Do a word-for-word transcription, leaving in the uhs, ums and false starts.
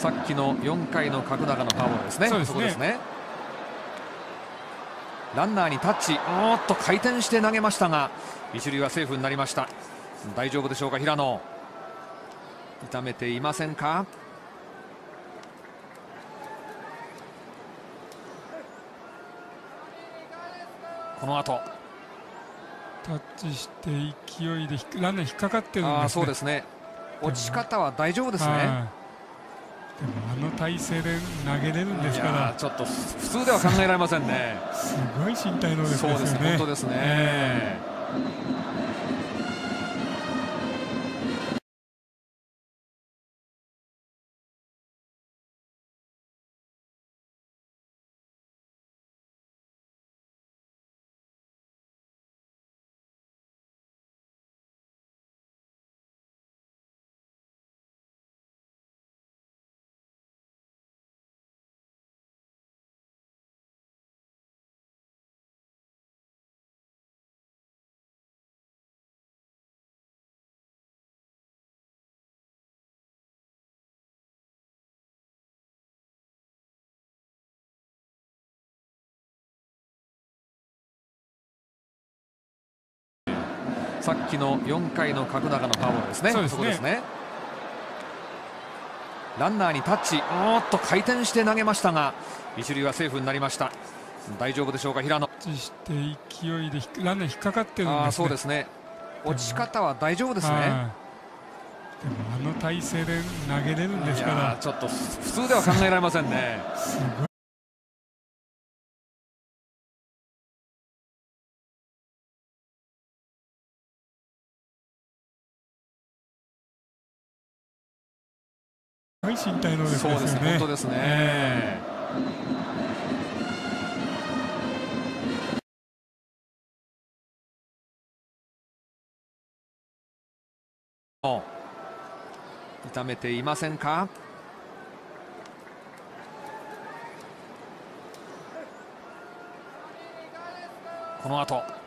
さっきのよんかいの角中のフォアボールですね。 そうですね。 そこですね。ランナーにタッチ、おっと回転して投げましたが一塁はセーフになりました。大丈夫でしょうか、平野。痛めていませんか。この後タッチして勢いでランナー引っかかってるんですね。 あそうですね。落ち方は大丈夫ですね。 でもあの体勢で投げれるんですから、 ちょっと普通では考えられませんね。 すごい身体能力ですよね。 そうですね、本当ですね。えーさっきのよんかいの角中のフォアボールですね。そこですね。ランナーにタッチ、おっと回転して投げましたが一塁はセーフになりました。大丈夫でしょうか、平野。 タッチして勢いでランナー引っかかってるんですね。 あそうですね。落ち方は大丈夫ですね。 でもあの体勢で投げれるんですから、 ちょっと普通では考えられませんね。 すごい身体能力ですよね。 そうですね、本当ですね。えー痛めていませんか。この後